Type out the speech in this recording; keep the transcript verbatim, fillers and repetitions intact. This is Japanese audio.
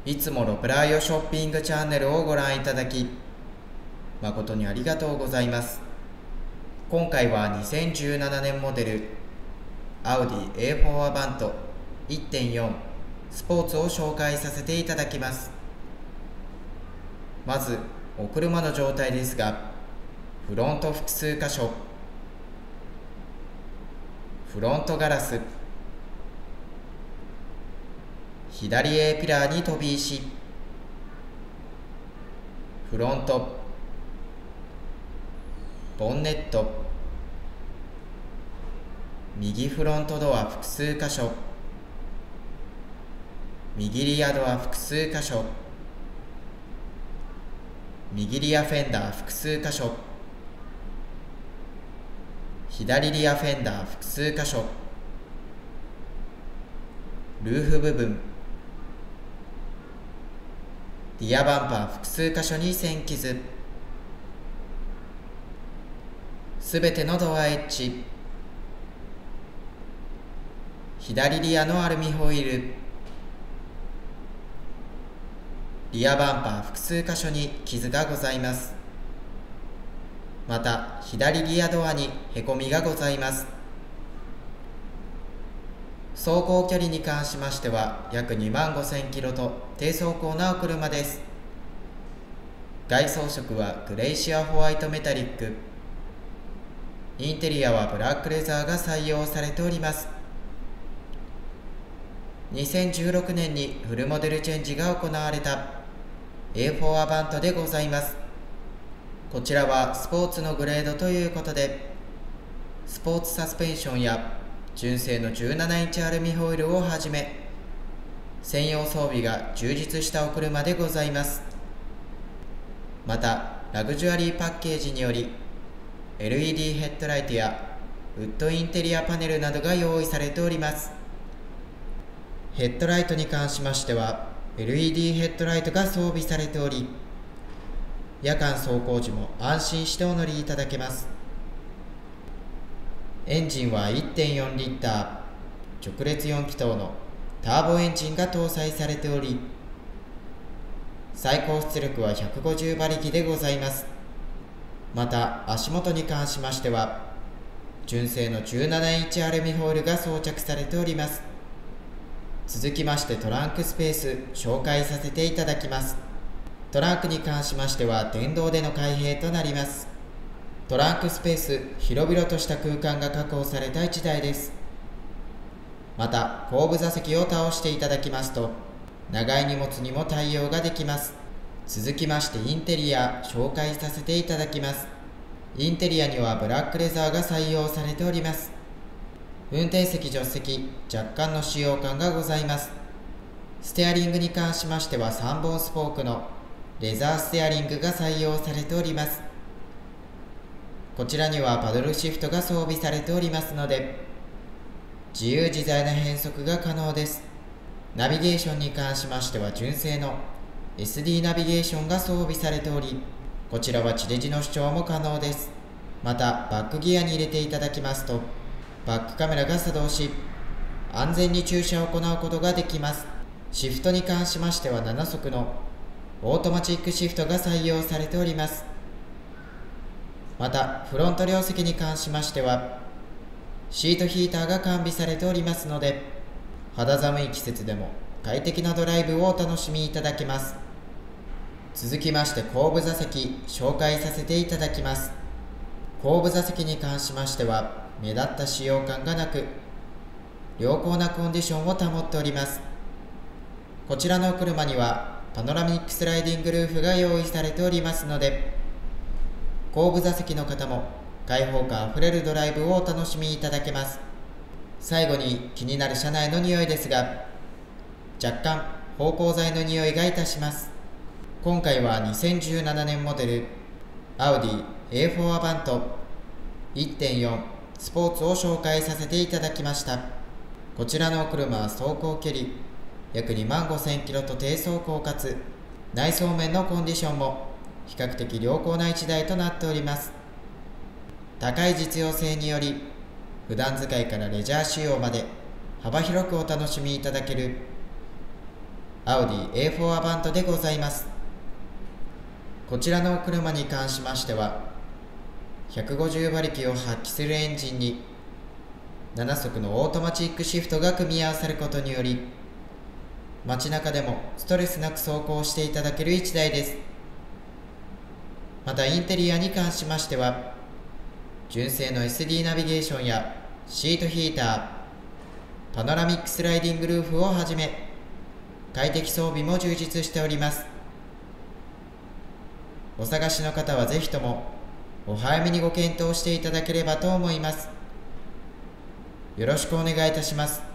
いつもロプライオショッピングチャンネルをご覧いただき誠にありがとうございます。今回はにせんじゅうななねんモデルアウディ エーフォー アバント いってんよん スポーツを紹介させていただきます。まずお車の状態ですが、フロント複数箇所、フロントガラス、左 A ピラーに飛び石、フロント、ボンネット、右フロントドア複数箇所、右リアドア複数箇所、右リアフェンダー複数箇所、左リアフェンダー複数箇所、ルーフ部分、リアバンパー複数箇所に線傷、すべてのドアエッジ、左リアのアルミホイール、リアバンパー複数箇所に傷がございます。また左リアドアにへこみがございます。走行距離に関しましては約にまんごせんキロと低走行なお車です。外装色はグレイシアホワイトメタリック、インテリアはブラックレザーが採用されております。にせんじゅうろくねんにフルモデルチェンジが行われた エーフォー アバントでございます。こちらはスポーツのグレードということで、スポーツサスペンションや純正のじゅうななインチアルミホイールをはじめ専用装備が充実したお車でございます。またラグジュアリーパッケージにより エルイーディー ヘッドライトやウッドインテリアパネルなどが用意されております。ヘッドライトに関しましては エルイーディー ヘッドライトが装備されており、夜間走行時も安心してお乗りいただけます。エンジンは いってんよんリッター直列よん気筒のターボエンジンが搭載されており、最高出力はひゃくごじゅうばりきでございます。また足元に関しましては純正のじゅうななインチアルミホイールが装着されております。続きましてトランクスペース紹介させていただきます。トランクに関しましては電動での開閉となります。トランクスペース広々とした空間が確保されたいちだいです。また後部座席を倒していただきますと長い荷物にも対応ができます。続きましてインテリア紹介させていただきます。インテリアにはブラックレザーが採用されております。運転席助手席若干の使用感がございます。ステアリングに関しましてはさんぼんスポークのレザーステアリングが採用されております。こちらにはパドルシフトが装備されておりますので自由自在な変速が可能です。ナビゲーションに関しましては純正の エスディー ナビゲーションが装備されており、こちらは地デジの視聴も可能です。またバックギアに入れていただきますとバックカメラが作動し安全に駐車を行うことができます。シフトに関しましてはななそくのオートマチックシフトが採用されております。またフロント両席に関しましてはシートヒーターが完備されておりますので肌寒い季節でも快適なドライブをお楽しみいただけます。続きまして後部座席紹介させていただきます。後部座席に関しましては目立った使用感がなく良好なコンディションを保っております。こちらのお車にはパノラミックスライディングルーフが用意されておりますので後部座席の方も開放感あふれるドライブをお楽しみいただけます。最後に気になる車内の匂いですが、若干芳香剤の匂いがいたします。今回はにせんじゅうななねんモデルアウディ エーフォー アバント いってんよん スポーツを紹介させていただきました。こちらのお車は走行距離約にまんごせんキロと低走行かつ内装面のコンディションも比較的良好ないちだいとなっております。高い実用性により普段使いからレジャー仕様まで幅広くお楽しみいただけるアウディ エーフォー アバントでございます。こちらのお車に関しましては、ひゃくごじゅうばりきを発揮するエンジンにななそくのオートマチックシフトが組み合わさることにより、街中でもストレスなく走行していただけるいちだいです。またインテリアに関しましては、純正の エスディー ナビゲーションやシートヒーター、パノラミックスライディングルーフをはじめ、快適装備も充実しております。お探しの方はぜひともお早めにご検討していただければと思います。よろしくお願いいたします。